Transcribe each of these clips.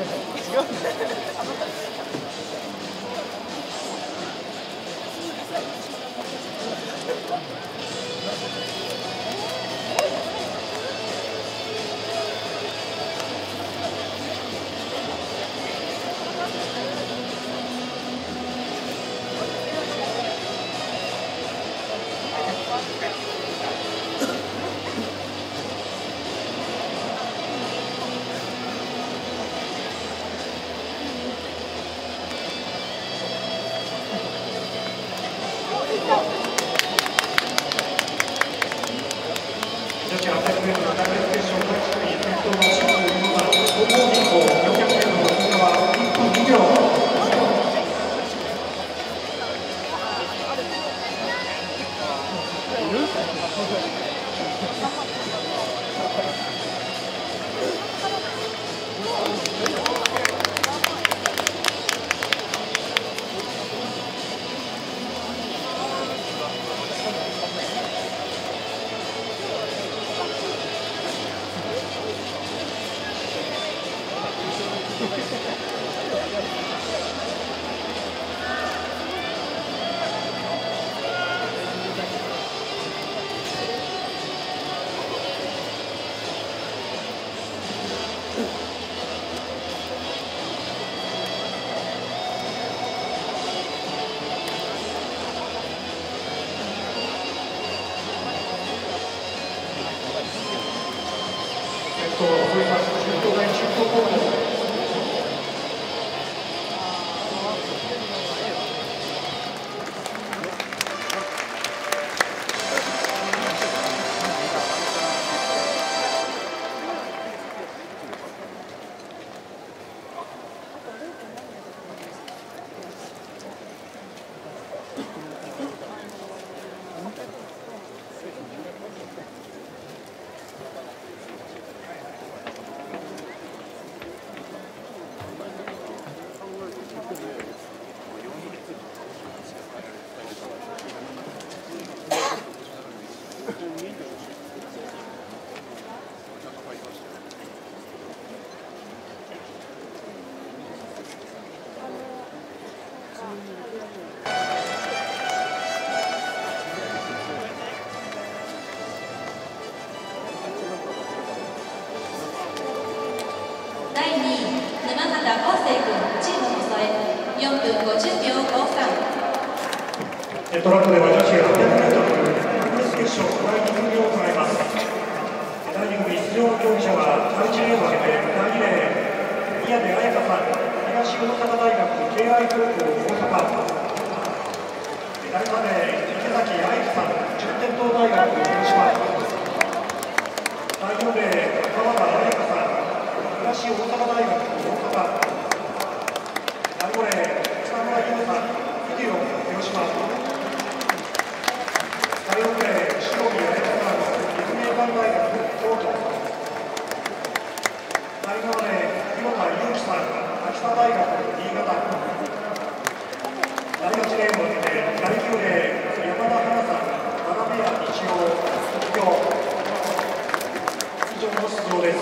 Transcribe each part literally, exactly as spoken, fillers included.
トラックでは女子はちびゃくメートル決勝第に組を行います。だいに組出場競技者はだいいちレーンを挙げてだいにレーン宮部彩香さん、東大阪大学敬愛高校大阪。だいさんレーン池崎愛樹さん、順天堂大学広島。だいよんレーン川田彩香さん、東大阪大学大阪。だいごレーン北村優さん、イディオン広島。だいよんレーン塩見彩香さん、立命館大学京都。だいななレーン広田祐樹さん、秋田大学新潟。だいはちレーンを抜けてだいきゅうレーン山田花さん、花部屋一応卒業。以上の出場です。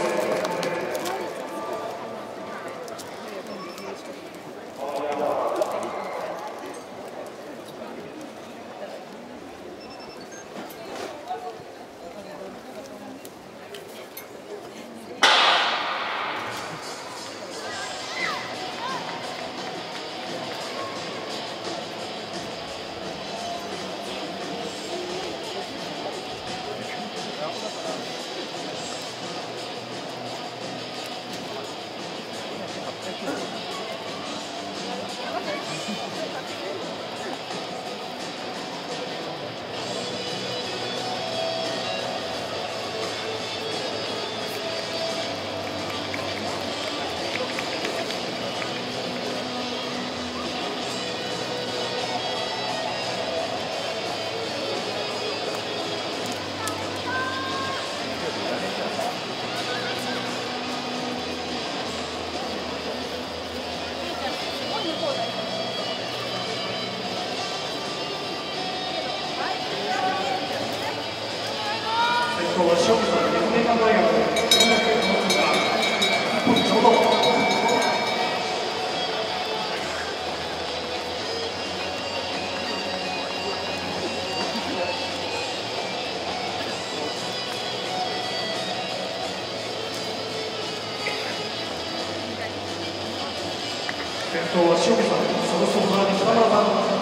先頭は塩見さん、その外側に北村さん。